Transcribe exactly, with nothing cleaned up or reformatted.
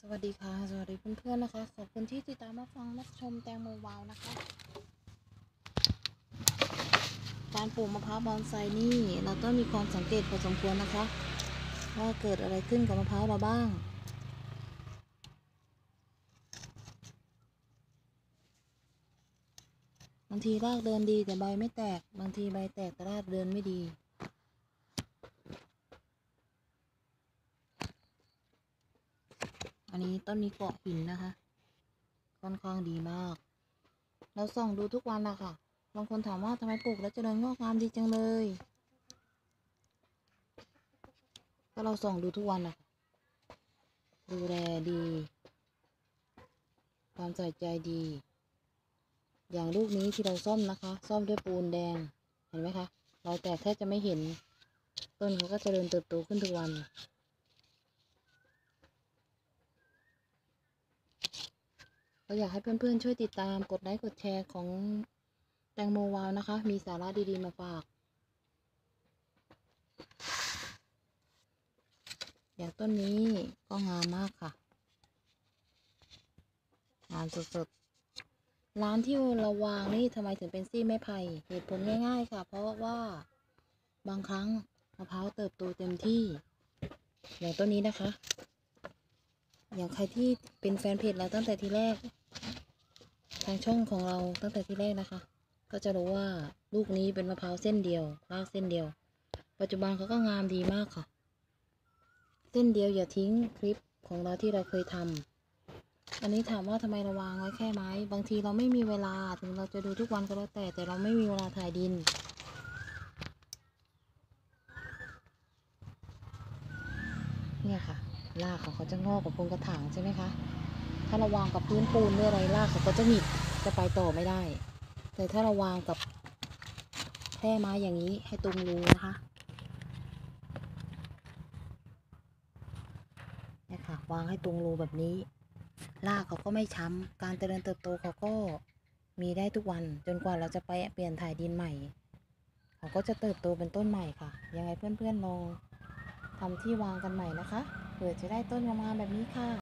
วัสดีค่ะสวัสดีเพื่อนๆนะคะขอบคุณที่ติดตามรับฟังรับชมแตงโมวาวนะคะการปลูกมะพร้าวบอนไซนี่เราต้องมีความสังเกตพอสมควรนะคะว่าเกิดอะไรขึ้นกับมะพร้าวเราบ้างบางทีรากเดินดีแต่ใบไม่แตกบางทีใบแตกแต่รากเดินไม่ดีอันนี้ต้นนี้เกาะหินนะคะค่อนข้างดีมากเราส่องดูทุกวันละค่ะบางคนถามว่าทำไมปลูกแล้วเจริญงอกงามดีจังเลยก็เราส่องดูทุกวันละดูแลดีความใส่ใจดีอย่างลูกนี้ที่เราซ่อมนะคะซ่อมด้วยปูนแดงเห็นไหมคะรอยแตกแทบจะไม่เห็นต้นเขาก็เจริญเติบโตขึ้นทุกวันก็อยากให้เพื่อนๆช่วยติดตามกดไลค์กดแชร์ของแตงโมวาวนะคะมีสาระดีๆมาฝากอย่างต้นนี้ก็งามมากค่ะงามสุดๆร้านที่เราวางนี่ทำไมถึงเป็นซี่ไม้ไผ่เหตุผลง่ายๆค่ะเพราะว่าบางครั้งมะพร้าวเติบโตเต็มที่อย่างต้นนี้นะคะอย่างใครที่เป็นแฟนเพจเราตั้งแต่ทีแรกทางช่องของเราตั้งแต่ที่แรกนะคะก็จะรู้ว่าลูกนี้เป็นมะพร้าวเส้นเดียวรากเส้นเดียวปัจจุบันเขาก็งามดีมากค่ะเส้นเดียวอย่าทิ้งคลิปของเราที่เราเคยทำอันนี้ถามว่าทำไมเราวางไว้แค่ไม้บางทีเราไม่มีเวลาถึงเราจะดูทุกวันก็แล้วแต่แต่เราไม่มีเวลาถ่ายดินเนี่ยค่ะรากของเขาจะงอกกับโคนกระถางใช่ไหมคะถ้าเราวางกับพื้นปูนหรืออะไรรากเขาก็จะหงิกจะไปต่อไม่ได้แต่ถ้าเราวางกับแค่ไม้อย่างนี้ให้ตรงรูนะคะเนี่ยค่ะวางให้ตรงรูแบบนี้รากเขาก็ไม่ช้ำการเจริญเติบโตเขาก็มีได้ทุกวันจนกว่าเราจะไปเปลี่ยนถ่ายดินใหม่เขาก็จะเติบโตเป็นต้นใหม่ค่ะยังไงเพื่อนๆลองทำที่วางกันใหม่นะคะเผื่อจะได้ต้นงามๆแบบนี้ค่ะ